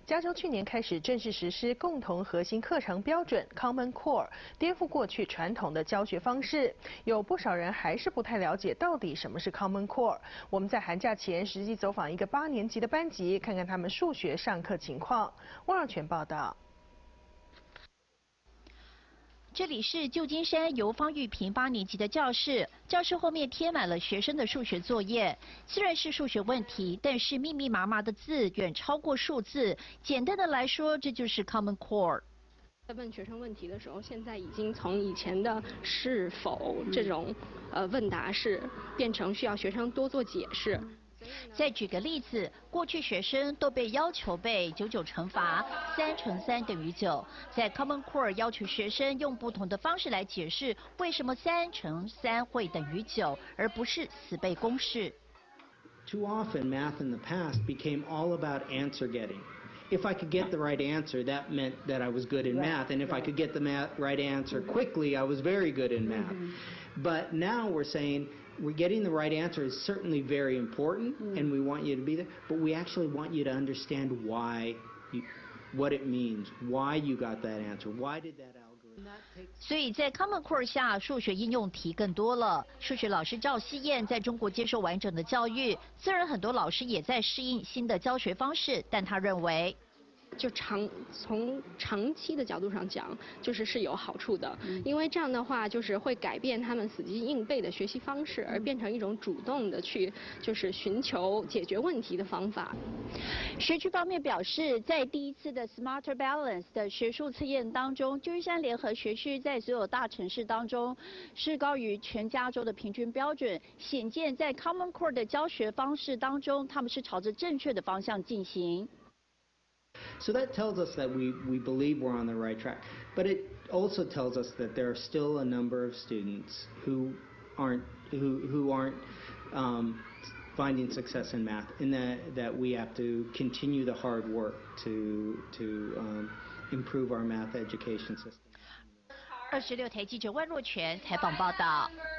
加州去年开始正式实施共同核心课程标准 Common Core， 颠覆过去传统的教学方式。有不少人还是不太了解到底什么是 Common Core。我们在寒假前实际走访一个8年级的班级，看看他们数学上课情况。汪若全报道。 这里是旧金山由方玉平8年级的教室，教室后面贴满了学生的数学作业。虽然是数学问题，但是密密麻麻的字远超过数字。简单的来说，这就是 Common Core。 在问学生问题的时候，现在已经从以前的是否这种问答式，变成需要学生多做解释。 再举个例子，过去学生都被要求背99乘法，3乘3等于9。在 Common Core 要求学生用不同的方式来解释为什么3乘3会等于9，而不是死背公式。 Too often, math in the past became all about answer getting. If I could get the right answer, that meant that I was good in math, and if I could get the right answer quickly, I was very good in math. But now we're saying we're getting the right answer is certainly very important, and we want you to be there, but we actually want you to understand why, what it means, why you got that answer, why did that algorithm. 所以在 Common Core 下，数学应用题更多了。数学老师赵希燕在中国接受完整的教育，虽然很多老师也在适应新的教学方式，但他认为。 就从长期的角度上讲，是有好处的，因为这样的话会改变他们死记硬背的学习方式，而变成一种主动的去寻求解决问题的方法。 学区方面表示，在第一次的 Smarter Balance 的学术测验当中，旧金山联合学区在所有大城市当中是高于全加州的平均标准，显见在 Common Core 的教学方式当中，他们是朝着正确的方向进行。 So that tells us that we believe we're on the right track. But it also tells us that there are still a number of students who aren't finding success in math, and that we have to continue the hard work to improve our math education system. 26台记者万若全采访报道。